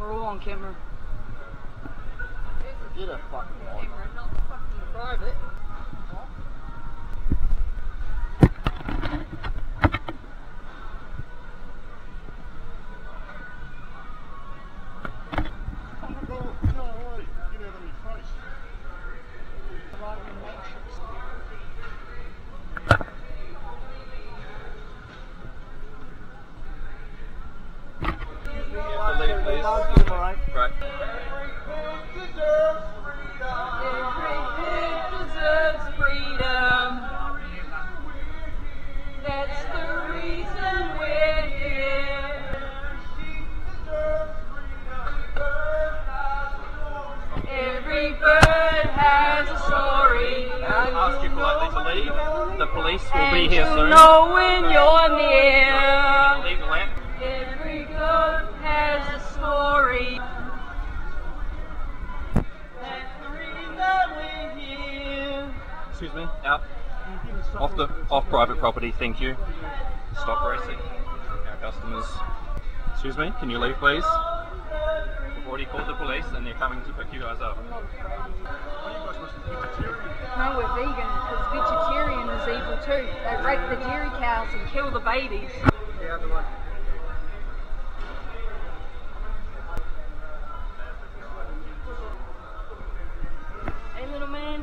We're all on camera. Get a fucking Camera, not fucking private. Right. That's the reason we're here. Every bird has a story. Ask you politely to leave. The police will be here soon. Know when you're near. Leave the lamp. Every bird has a story. That's the reason we're here. Excuse me. Out. Off private property, thank you. Stop racing. Our customers. Excuse me, can you leave please? We've already called the police and they're coming to pick you guys up. No, we're vegan because vegetarian is evil too. They rape the dairy cows and kill the babies. Yeah, the way. Hey little man.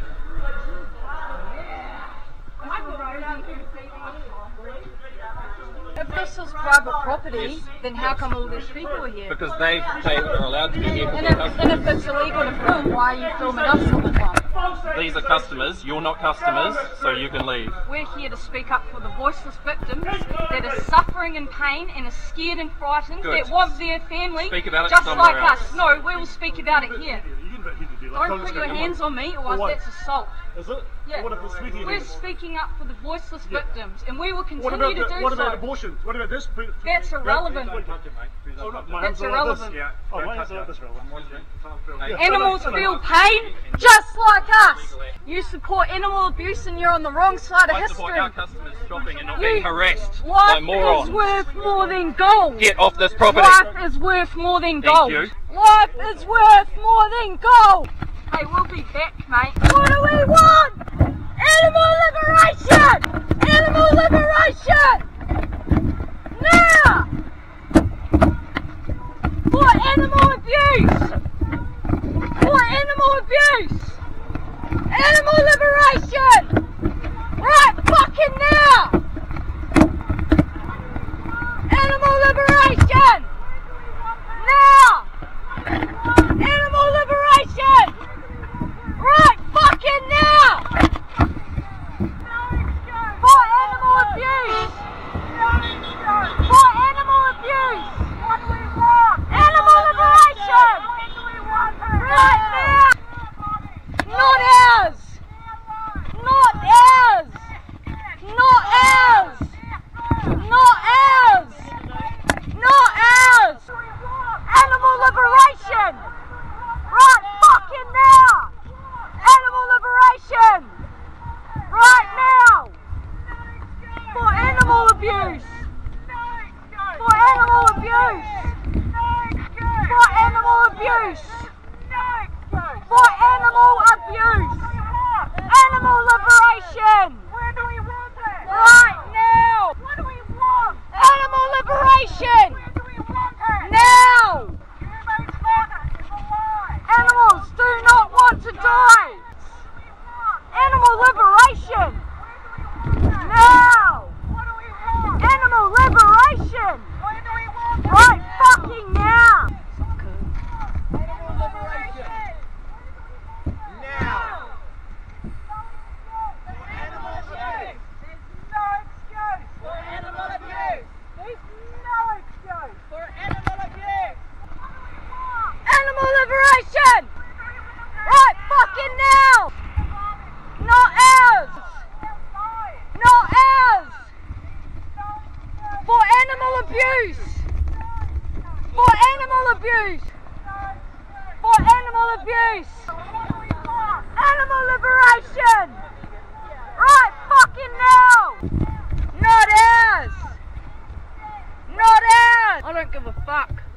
If this is private property, Yes. then how come all these people are here? Because they are allowed to be here for And their if customers. it's illegal to film, why are you filming us all the time? These are customers, you're not customers, so you can leave. We're here to speak up for the voiceless victims that are suffering in pain and are scared and frightened, Good. that want their family Speak about it just somewhere like else. us. No, we will speak about it here. Don't put your hands on me or Why? that's assault. Is it? Yeah. What if it's sweetie We're hands? speaking up for the voiceless victims and we will continue What about to do what about so. abortion? What about this? That's irrelevant. Oh, no, my That's hands are like this. irrelevant. Yeah. Oh, my hands are like this relevant. Animals feel pain just like us. You support animal abuse and you're on the wrong side of I support history. our customers shopping and not being harassed by Life morons. is worth more than gold. Get off this property. Life is worth more than Thank gold. you. Life is worth more than gold. Hey, we'll be back, mate. What do we want? Animal liberation! Animal liberation! Now! For animal abuse! For animal abuse! Animal liberation! Right fucking now! Animal liberation! Now! Animal liberation! Right fucking now! For animal abuse! For animal abuse! What do we want? Animal liberation! Right now! Not ours! Not ours! Not ours! Not ours! Not ours! Animal liberation! Right fucking now! Animal liberation! Right now! For animal abuse! For animal abuse! For animal abuse! For animal abuse! Animal liberation! Where do we want it? Right now! What do we want? Animal liberation! Where do we want it? Now! Animals do not want to die! Animal liberation! Now! Animal liberation! Right fucking now! Animal liberation. Now. Animal abuse. There's no excuse for animal abuse. There's no excuse for animal abuse. Animal liberation! Right fucking now! Not ours! Not ours! For animal abuse! For animal abuse! For animal abuse! Animal liberation! Right fucking now! Not ours! Not ours! I don't give a fuck.